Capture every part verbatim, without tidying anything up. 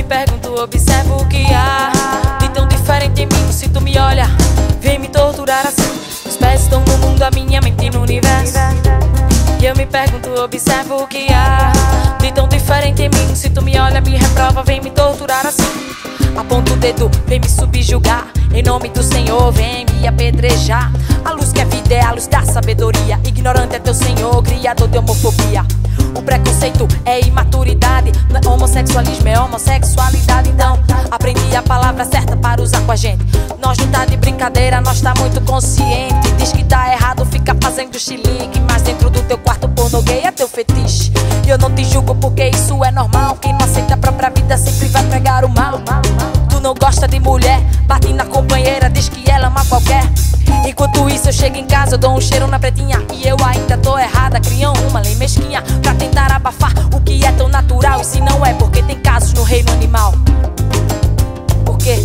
pergunto, observo o que há de tão diferente em mim. Se tu me olha, vem me torturar assim. Os pés estão no mundo, a minha mente no universo. E eu me pergunto, observo o que há de tão diferente em mim. Se tu me olha, me reprova, vem me torturar assim. Aponta o dedo, vem me subjugar. Em nome do Senhor, vem me apedrejar. A luz que é vida é a luz da sabedoria. Ignorante é teu Senhor, criador de homofobia. O preconceito é imaturidade. Não é homossexualismo, é homossexualidade. Então, aprendi a palavra certa para usar com a gente. Nós não tá de brincadeira, nós tá muito consciente. Diz que tá errado, fica fazendo chilique, mas dentro do teu quarto pornô gay é teu fetiche. E eu não te julgo porque isso é normal. Quem não aceita a própria vida sempre vai pregar o mal. Tu não gosta de mulher, bate na companheira, diz que ela ama qualquer. Enquanto isso eu chego em casa, eu dou um cheiro na pretinha. E eu ainda tô errada, criam uma lei mesquinha pra tentar abafar o que é tão natural. E se não é, porque tem casos no reino animal. Por quê?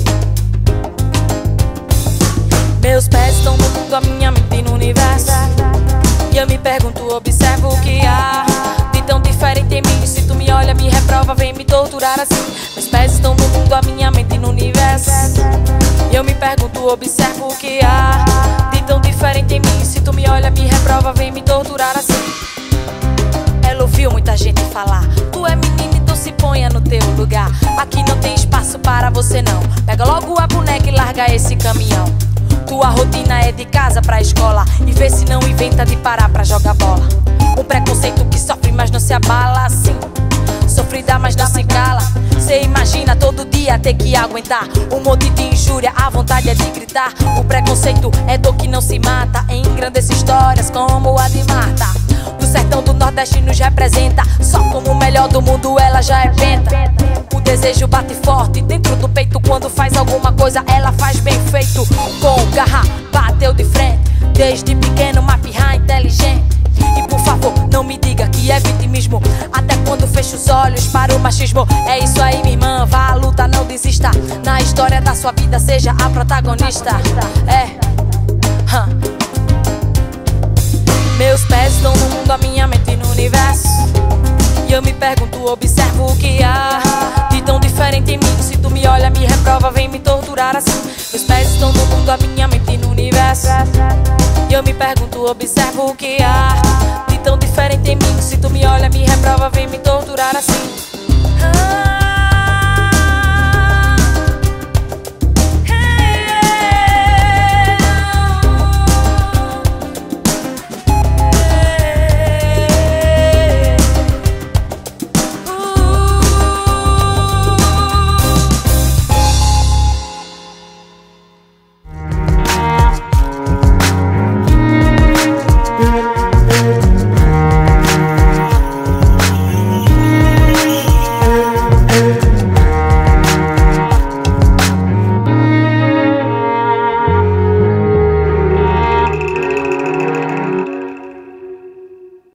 Meus pés estão no mundo, a minha mente no universo. E eu me pergunto, observo o que há de tão diferente em mim. Se tu me olha, me reprova, vem me torturar assim. Meus pés estão no mundo, a minha mente no universo. E eu me pergunto, observo o que há de tão diferente em mim. Se tu me olha, me reprova, vem me torturar assim. Ela ouviu muita gente falar, tu é menina, então se ponha no teu lugar. Aqui não tem espaço para você não. Pega logo a boneca e larga esse caminhão. Tua rotina é de casa pra escola, e vê se não inventa de parar pra jogar bola. Um preconceito que sofre, mas não se abala assim. Sofrida, mas não se cala. Cê imagina todo dia ter que aguentar um monte de injúria, a vontade é de gritar. O preconceito é dor que não se mata. Engrandece histórias como a de Marta. Do sertão do Nordeste nos representa. Só como o melhor do mundo ela já é penta. O desejo bate forte dentro do peito. Quando faz alguma coisa ela faz bem feito. Com garra, bateu de frente. Desde pequeno uma pirra inteligente. E por favor, não me diga que é vitimismo. Até quando fecho os olhos para o machismo. É isso aí, minha irmã, vá à luta, não desista. Na história da sua vida, seja a protagonista. É huh. Meus pés estão no mundo, a minha mente no universo. E eu me pergunto, observo o que há de tão diferente em mim. Se tu me olha, me reprova, vem me torturar assim. Meus pés estão no mundo, a minha mente no universo. E eu me pergunto, observo o que há de tão diferente em mim. Se tu me olha, me reprova, vem me torturar assim.